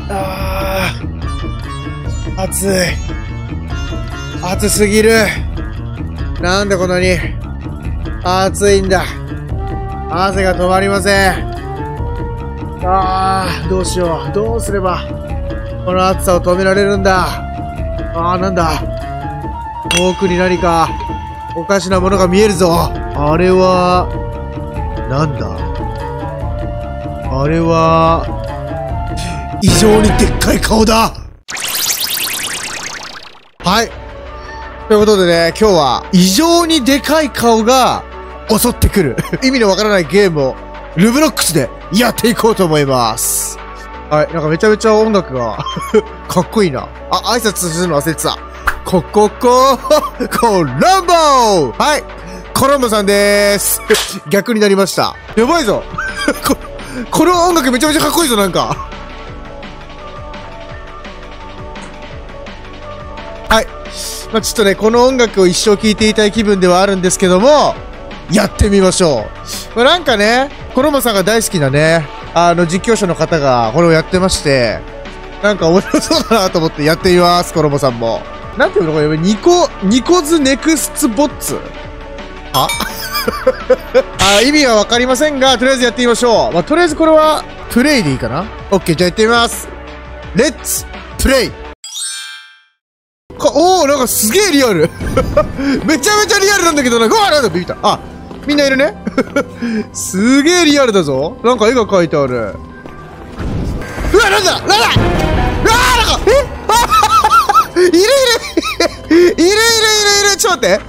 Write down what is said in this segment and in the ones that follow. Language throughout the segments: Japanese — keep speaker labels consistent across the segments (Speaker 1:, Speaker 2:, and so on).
Speaker 1: あー、暑い。暑すぎる。なんでこんなに暑いんだ。汗が止まりません。あー、どうしよう。どうすればこの暑さを止められるんだ。あー、なんだ。遠くに何かおかしなものが見えるぞ。あれはなんだ。あれは異常にでっかい顔だ。はい。ということでね、今日は異常にでかい顔が襲ってくる意味のわからないゲームをルブロックスでやっていこうと思います。はい。なんかめちゃめちゃ音楽がかっこいいな。あ、挨拶するの忘れてた。コランボはい。コランボさんでーす。逆になりました。やばいぞ。この音楽めちゃめちゃかっこいいぞ、なんか。はい。まあ、ちょっとね、この音楽を一生聴いていたい気分ではあるんですけども、やってみましょう。まあ、なんかね、コロンボさんが大好きなね、実況者の方がこれをやってまして、なんか面白そうだなと思ってやってみます、コロンボさんも。なんていうのこれ、ニコズネクスツボッツあ意味はわかりませんが、とりあえずやってみましょう。まあ、とりあえずこれは、プレイでいいかな？ OK、じゃあやってみます。レッツプレイおー、なんかすげえリアルめちゃめちゃリアルなんだけどな。うわー、なんだ、ビビった。あ、みんないるねすげえリアルだぞ。なんか絵が描いてある。うわ、なんだうわー、なんか、いるちょっと待って。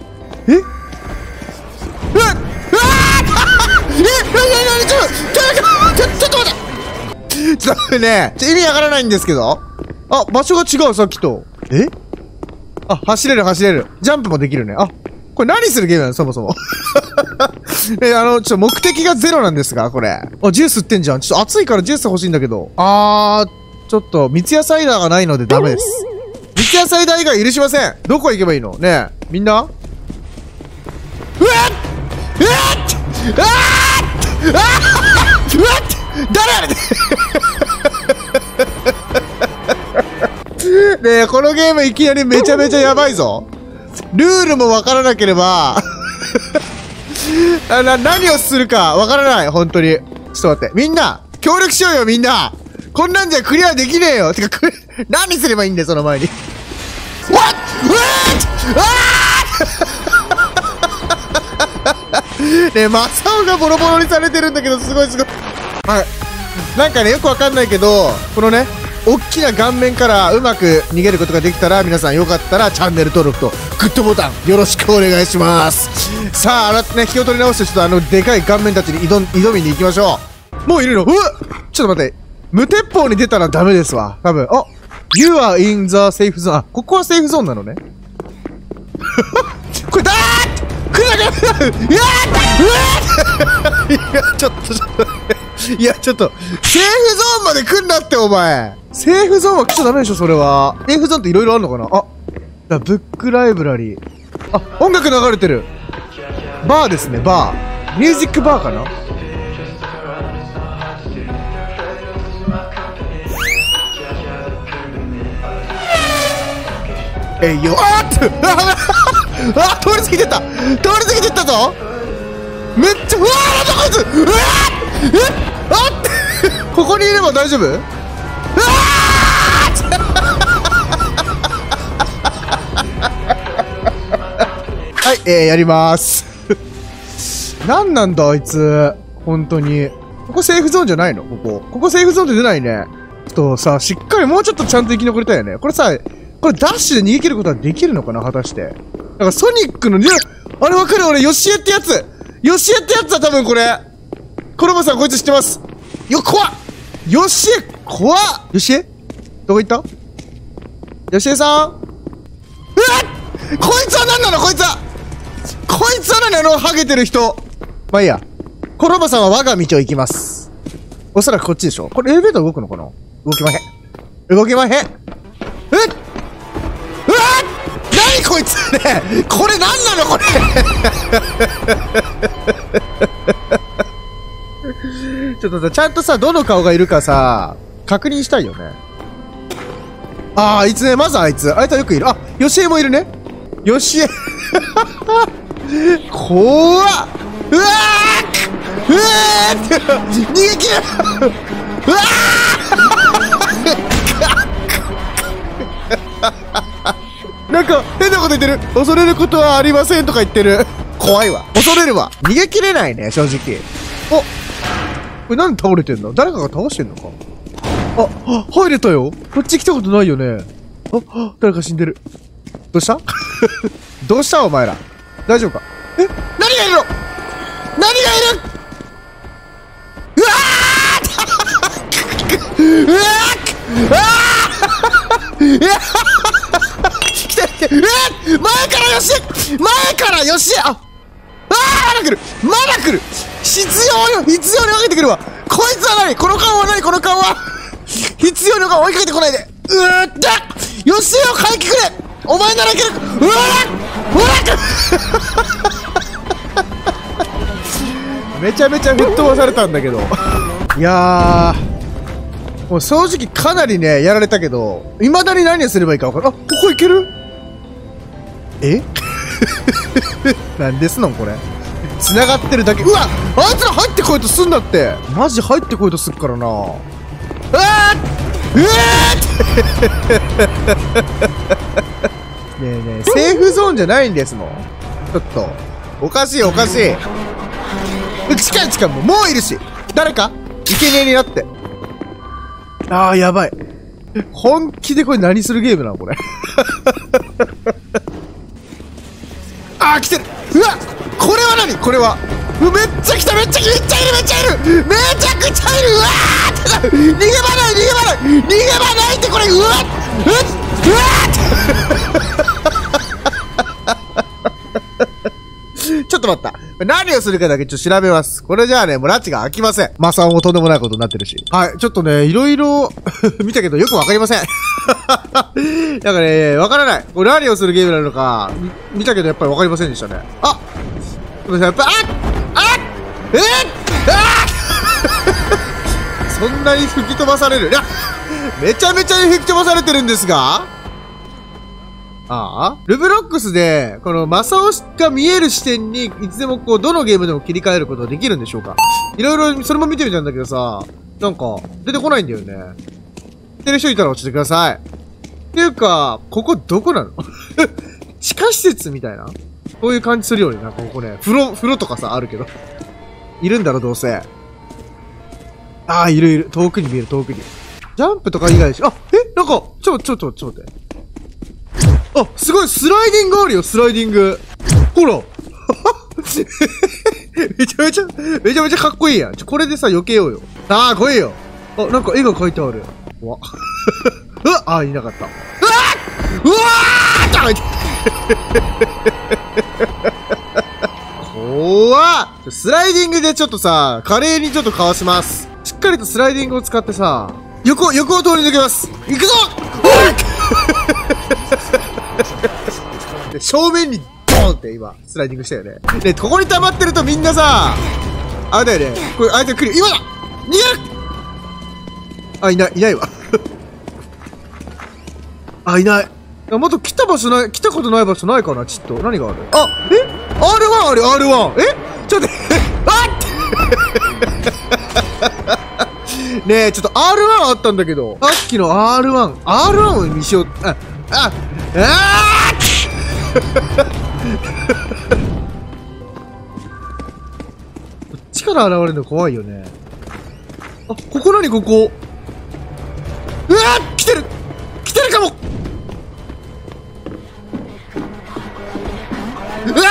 Speaker 1: うわちょっと待ってちょっと待ってね。意味わからないんですけど。あ、場所が違う、さっきと。あ、走れる。ジャンプもできるね。あ、これ何するゲームなのそもそも。ちょっと目的がゼロなんですが、これ。あ、ジュース売ってんじゃん。ちょっと暑いからジュース欲しいんだけど。ちょっと、三ツ矢サイダーがないのでダメです。三ツ矢サイダー以外許しません。どこ行けばいいのねえ、みんな誰あれねえ、このゲームいきなりめちゃめちゃやばいぞ。ルールもわからなければ何をするかわからない、本当に。ちょっと待って。みんな協力しようよ、みんな。こんなんじゃクリアできねえよ。てか、何すればいいんだよ、その前に。ねえ、マサオがボロボロにされてるんだけど、すごい。はい。なんかね、よくわかんないけど、このね、大きな顔面からうまく逃げることができたら、皆さんよかったらチャンネル登録とグッドボタンよろしくお願いします。さあ、ね、気を取り直して、ちょっとでかい顔面たちに挑みに行きましょう。もういるの？うわ！ちょっと待って。無鉄砲に出たらダメですわ。多分。あ！ You are in the safe zone。あ、ここはセーフゾーンなのね。これだー来るいやちょっと。いや、ちょっと。セーフゾーンまで来んなって、お前。セーフゾーンは来ちゃダメでしょ、それは。セーフゾーンっていろいろあるのかなあ、ブックライブラリー。あ、音楽流れてる。バーですね、バー。ミュージックバーかなえいよ。あーっあ、通り過ぎてったぞ。めっちゃ、うわー、なんだこいつ。うわーここにいれば大丈夫？うわはい、やりまーす。なんなんだあいつ。本当に。ここセーフゾーンじゃないの？ここセーフゾーンって出ないね。ちょっとさ、しっかりもうちょっとちゃんと生き残りたいよね。これさ、これダッシュで逃げ切ることはできるのかな果たして。なんかソニックのあれわかる俺、ヨシエってやつだ多分これ。コロボさんこいつ知ってます。怖っヨシエ怖っヨシエどこ行ったヨシエさんうわっこいつは何なのこいつは何ハゲてる人。まあいいや。コロボさんは我が道を行きます。おそらくこっちでしょ。これエレベーター動くのかな動きまへん。うわっ何こいつねこれ何なのこれちょっとさ、ちゃんとさ、どの顔がいるかさ、 確認したいよね。あいつね、まずあいつはよくいる。あ、ヨシエもいるね。ヨシエ。怖っ。うわーうわーって逃げ切る。うわーなんか変なこと言ってる。恐れることはありませんとか言ってる。怖いわ。恐れるわ。逃げ切れないね、正直。お、これなんで倒れてんの？誰かが倒してんのか？あ、入れたよ。こっち来たことないよね。あ、誰か死んでる。どうしたどうしたお前ら。大丈夫か？え、何がいるの？何がいる？うわーうわーうわー来て来て。前からよしあ、まだ来る必要に追いかけてくるわ。こいつは何？この顔は何？この顔は必要に追いかけてこないで。よしよ、回帰くれ。お前ならいける。めちゃめちゃ吹っ飛ばされたんだけど。いやー、もう正直かなりね、やられたけど、未だに何をすればいいか分からん。あ、ここ行ける？えなんですのこれ。繋がってるだけ。うわ、あいつら入ってこようとすんだって。マジ入ってこようとすっからな。ねえねえ、セーフゾーンじゃないんですもん。ちょっとおかしい。近いもういるし。誰か生贄になって。あー、やばい。本気でこれ何するゲームなのこれ。あー、来てる。うわ、これは何？これはめっちゃ来た。めっちゃいる。めちゃくちゃいる。うわー、逃げ場ないってこれ。うわちょっと待った。何をするかだけちょっと調べます。これじゃあね、もう拉致が開きません。マサオもとんでもないことになってるし。はい、ちょっとね、いろいろ見たけどよくわかりません。なんかね、わからない。これ何をするゲームなのか、見たけどやっぱりわかりませんでしたね。あ、やっぱ、そんなに吹き飛ばされる。いや、めちゃめちゃに吹き飛ばされてるんですが、ルブロックスで、このマサオが見える視点に、いつでもこう、どのゲームでも切り替えることができるんでしょうか？いろいろ、それも見てみたんだけどさ、なんか、出てこないんだよね。知ってる人いたら教えてください。っていうか、ここどこなの？地下施設みたいな？こういう感じするよね。なんかここね、風呂とかさ、あるけど。いるんだろ、どうせ。ああ、いる。遠くに見える。ジャンプとか以外でしょ。あ、なんか、ちょっと待って。あ、すごい、スライディングあるよ、スライディング。ほら。めちゃめちゃかっこいいやん。これでさ、避けようよ。ああ、来いよ。あ、なんか絵が描いてある。怖っ。ああ、いなかった。うわー怖っ。スライディングでちょっとさ、華麗にちょっとかわします。しっかりとスライディングを使ってさ、横を通り抜けます。行くぞ正面にドーンって今、スライディングしたよね。で、ここに溜まってるとみんなさ、あれだよね。これ相手来る。今だ逃げる。あ、いないわ。あ、いない。もっと来たことない場所ないかな、ちょっと。何がある？あ、R1 ある、R1。ちょっと待って。ねえ、ちょっと R1 あったんだけど。さっきの R1 を見しよう。こっちから現れるの怖いよね。あ、ここ何ここ。うわー、来てるかも。うわ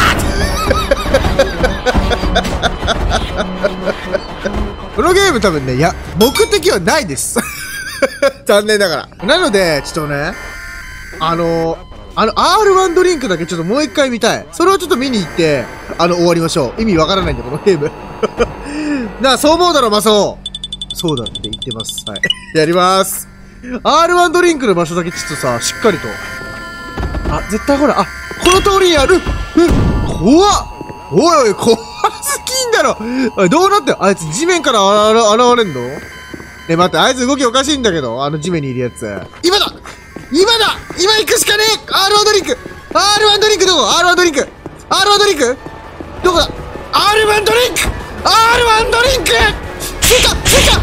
Speaker 1: ーこのゲーム多分ね、目的はないです。残念ながら。なので、ちょっとね、R1 ドリンクだけちょっともう一回見たい。それをちょっと見に行って、終わりましょう。意味わからないんだ、このゲーム。そう思うだろ、マサオ。そうだって言ってます。はい。やりまーす。R1 ドリンクの場所だけちょっとさ、しっかりと。あ、絶対ほら、この通りにある。怖っ。おい、怖すぎんだろ。どうなってん？あいつ地面から現れんの？ 待って、あいつ動きおかしいんだけど、あの地面にいるやつ。今だ今行くしかねえ !R1 ドリンク !R1 ドリンクどこ ?R1 ドリンク !R1 ドリンクどこだ ?R1 ドリンク !R1 ドリンクスイカ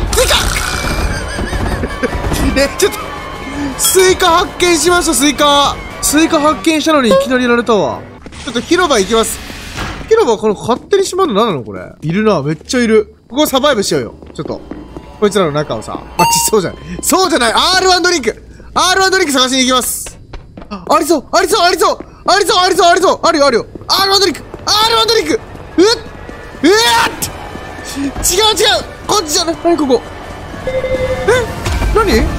Speaker 1: ね、ちょっと、スイカ発見しました、スイカ発見したのにいきなりやられたわ。ちょっと広場行きます。広場この勝手に閉まるの何なのこれ。いるな、めっちゃいる。ここサバイブしようよ。ちょっと。こいつらの中をさ。そうじゃない。そうじゃない !R1 ドリンク !R1 ドリンク探しに行きます。ありそうあるよR1 ドリンク違うこっちじゃない何ここ何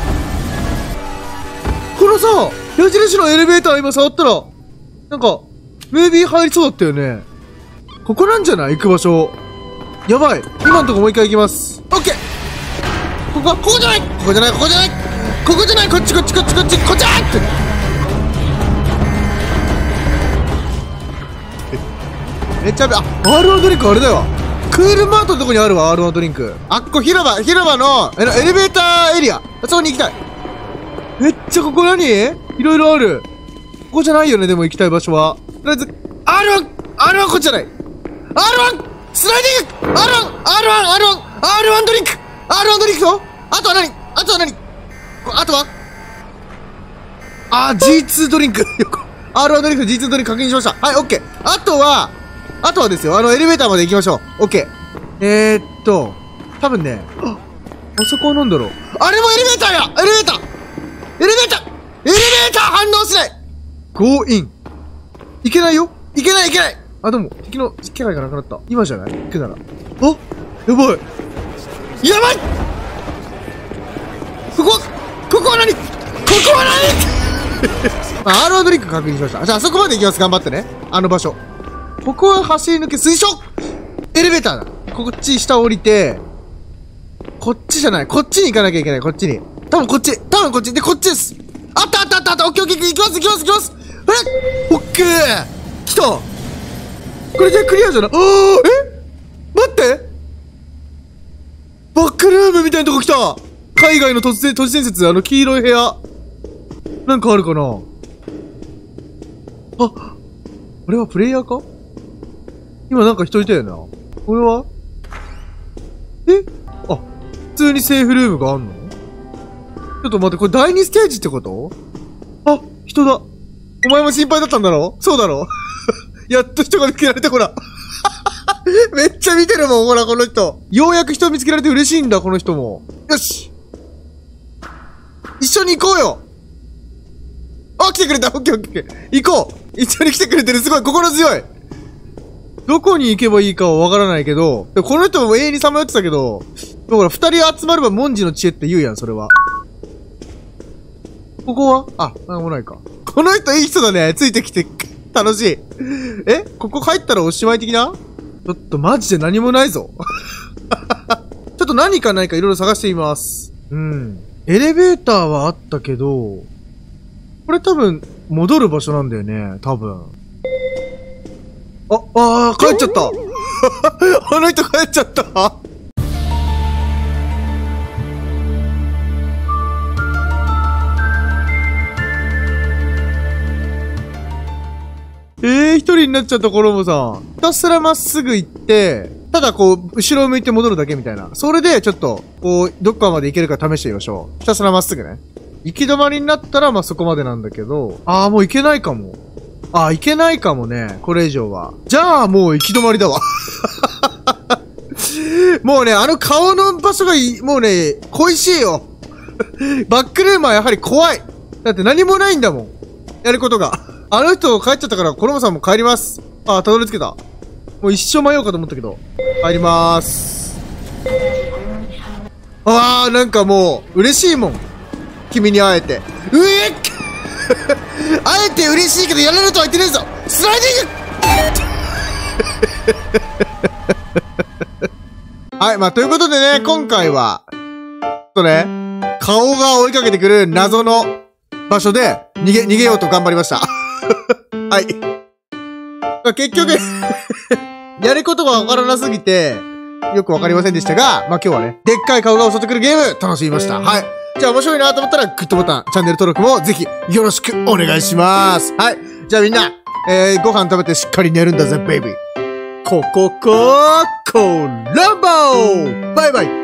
Speaker 1: このさ、矢印のエレベーター今触ったら、なんか、ムービー入りそうだったよね。ここなんじゃない行く場所。やばい。今のとこもう一回行きます。オッケーここじゃないこっちってめっちゃR1 ドリンクあれだよ。クールマートのとこにあるわ、R1 ドリンク。あっこ広場の、エレベーターエリア。そこに行きたい。めっちゃここ何いろいろある。ここじゃないよね、でも行きたい場所は。とりあえず、R1 こっちじゃない。R1 スライディング !R1 ドリンクとあとは何G2 ドリンクR1 ドリンクと G2 ドリンク確認しました。はい、オッケー。あとはですよ、エレベーターまで行きましょう。オッケー。多分ね、あそこはなんだろう。あれもエレベーターやエレベーター反応しない !Go in! いけないよいけない。でも、敵の気配がなくなった。今じゃない行くなら。やばいここは何R1 ドリンク確認しました。じゃあ、あそこまで行きます。頑張ってね。あの場所。ここは走り抜け、推奨エレベーターだ。こっち下降りて、こっちじゃない。こっちに行かなきゃいけない。こっちに。多分こっち。で、こっちです。あった。オッケー。行きます。オッケー来たこれじゃクリアじゃない待ってバックルームみたいなとこ来た海外の都市伝説、黄色い部屋。なんかあるかなこれはプレイヤーか今なんか人いたよな。これは普通にセーフルームがあんのちょっと待って、これ第2ステージってこと人だ。お前も心配だったんだろそうだろやっと人が見つけられた、ほら。めっちゃ見てるもん、ほら、この人。ようやく人見つけられて嬉しいんだ、この人も。よし一緒に行こうよ来てくれたオッケー。行こう一緒に来てくれてる、すごい、心強いどこに行けばいいかはわからないけど、この人も永遠にさまよってたけど、ほら、二人集まれば文字の知恵って言うやん、それは。ここはなんもないか。この人いい人だね。ついてきて、楽しい。ここ入ったらおしまい的な？ちょっとマジで何もないぞ。ちょっと何かないかいろいろ探してみます。エレベーターはあったけど、これ多分、戻る場所なんだよね。多分。帰っちゃった。あの人帰っちゃった。一人になっちゃったコロボさん。ひたすらまっすぐ行って、ただこう、後ろを向いて戻るだけみたいな。それでちょっと、こう、どっかまで行けるか試してみましょう。ひたすらまっすぐね。行き止まりになったら、そこまでなんだけど、もう行けないかも。行けないかもね。これ以上は。じゃあ、もう行き止まりだわ。もうね、あの顔の場所がもうね、恋しいよ。バックルームはやはり怖い。だって何もないんだもん。やることが。あの人帰っちゃったから、コロモさんも帰ります。たどり着けた。もう一生迷おうかと思ったけど。帰りまーす。なんかもう、嬉しいもん。君に会えて。会えて嬉しいけど、やれるとは言ってねえぞ。スライディングはい、ということでね、今回は、顔が追いかけてくる謎の場所で逃げようと頑張りました。はい。結局、やることがわからなすぎて、 よくわかりませんでしたが、まあ、今日はね、でっかい顔が襲ってくるゲーム、楽しみました。はい。じゃあ面白いなと思ったら、グッドボタン、チャンネル登録もぜひよろしくお願いします。はい。じゃあみんな、ご飯食べてしっかり寝るんだぜ、ベイビー。コラボバイバイ